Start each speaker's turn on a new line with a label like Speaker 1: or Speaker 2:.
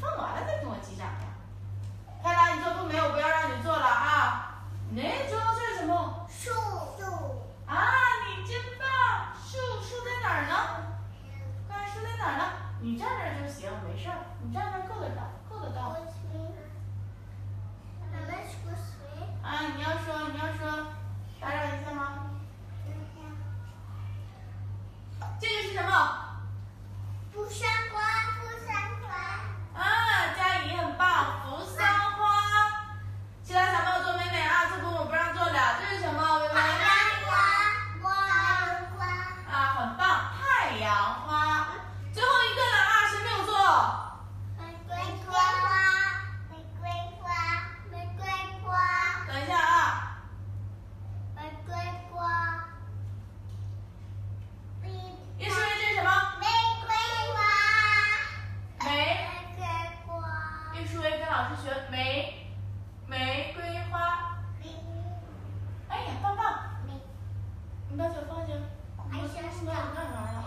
Speaker 1: 放完了再跟我击掌呀。看来你做不美，我不要让你做了啊。你知道这是什么？
Speaker 2: 树。
Speaker 1: 啊，你真棒！树在哪儿呢？看树在哪儿呢？你站那儿就行，没事儿，你站那儿够得到。啊，你要说，打扰一下吗？这个是什么？
Speaker 2: 扶桑花。
Speaker 1: 啊，佳怡很棒，扶桑花。其他小朋友做美美啊，这个我不让做了。这是什么？微微。啊，很棒，太阳花。最后一个了啊，谁没有做？
Speaker 2: 玫瑰花。
Speaker 1: 等一下啊。
Speaker 2: 玫瑰花。
Speaker 1: 叶诗薇，这是什么？
Speaker 2: 玫瑰花。
Speaker 1: 叶诗薇跟老师学玫瑰花。哎呀，棒棒！你把手放下。我没有干啥呀？